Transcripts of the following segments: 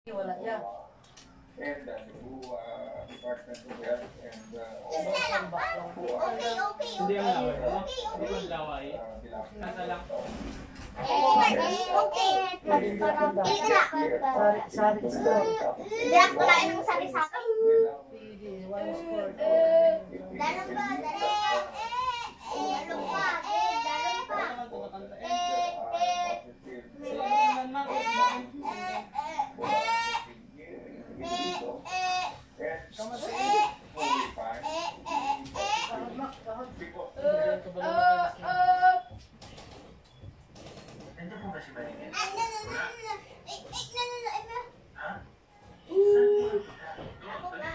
Wala yan. And the Department of Health and Hindi ang laway, no? Hindi ang laway. Kanta lang. Sari store. Hindi ako kulain ng sari-sari. One sport. Dalong ba? Dali! Dalong pa! Dalong pa! Nandiyan po ba si Maringel? Ha? Ako ba?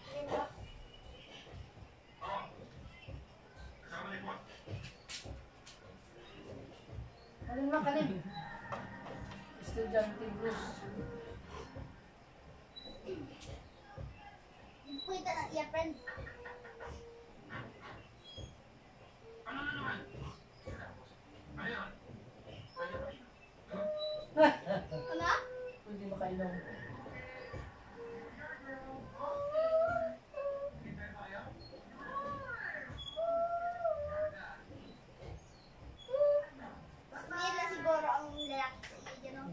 Alin na kanin? Estudyante blues. Puwita na iya, friend. Ano? Pwede makainom. Mas mahirap na siguro ang lalaki sa iyo, no?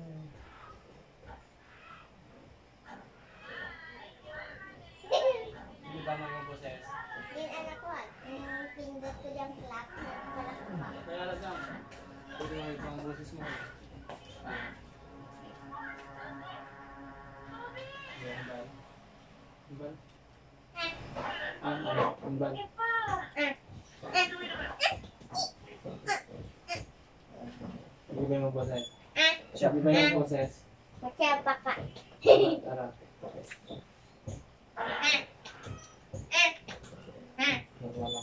Hindi ba mga boses? Yung anak ko, yung pindot ko diyang clock, wala ko pa. Kaya alas lang. Pwede mo ito ang boses mo. Imbal? Imbal? Hindi ba yung boses? Hindi ba yung boses? Masyapa ka. Tara. Wala.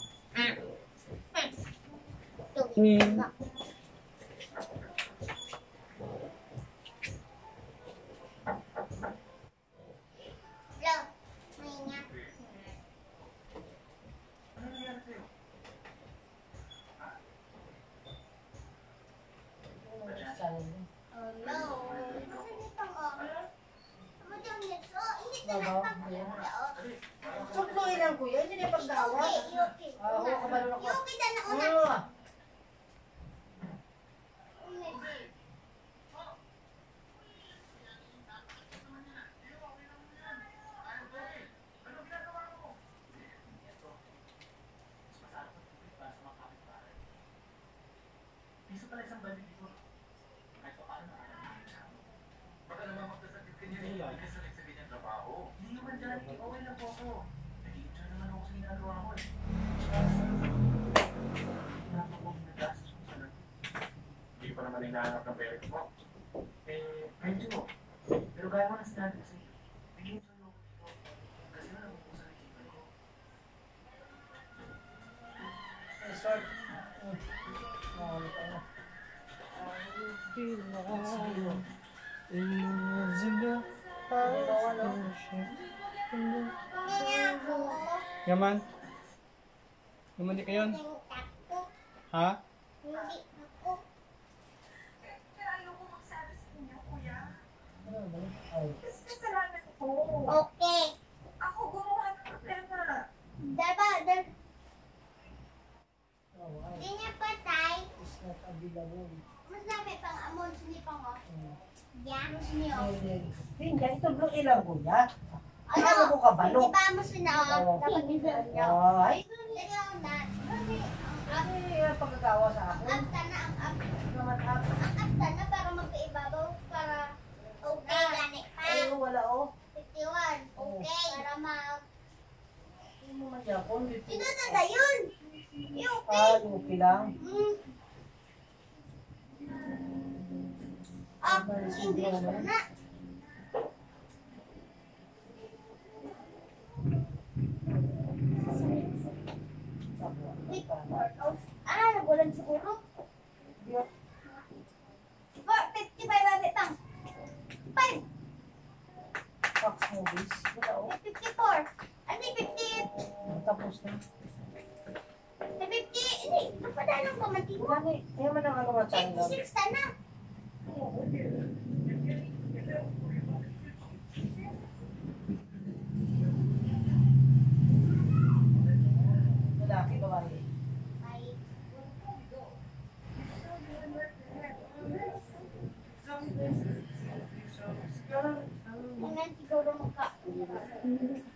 Lo, may nga. Oh no. Kasi dito ko. Ano dyan nito? Hindi ka nagpapakita. Sukluin lang kuya, hindi na pagdawa. Yuki. Oo, kabalo ako. Yuki na nauna. Oo. Piso pala isang balik dito. Kahit pa paano baka naman magkasakit ka niya rin kasi sa ganyang trabaho. Hindi naman dyan, okay lang po ako. Nag-i-enjoy naman ako sa ginagawa ko eh. Napakong nagastos ko sa lahat. Hindi ko pa naman hinahanap ng pera ko. Medyo. Pero kaya ko na sinabi kasi nag-i-enjoy ako dito. Kasi na nakukusa ng kita ko. Resort. Oh, ano? Yaman? Yaman di kayon? Ha? Hindi ako. Okay. Ako gumawa ng problema. Diba? Hindi niya patay. It's not available. Mas dami pang amon sinipang mo. Yan. Sinyo. Hindi, ito blue ilang kuya. Ano? Ano ko kabalo? Di ba mo sinao? Oo. Dapat ilan niya. Ay, Ikaw na. ay, pagkagawa sa Ang akin. apta na. Ang Naman ako. apta na para magkaibabaw. Para okay gani pa. Ay, wala oh. 51. Okay. Para mag... Hindi mo man yapon. Ito na yun. Yung okay. Ah, okay lang. Ah, English pa na. Wait, nagulan siguro. 55 babi pang. 5. Fox movies. Wala oh. 54. Ano 50? Tapos na. 50. Hindi. Napadalong pa man timo. Gani, kaya man ang ano nga channel. 56 ta na. Ano?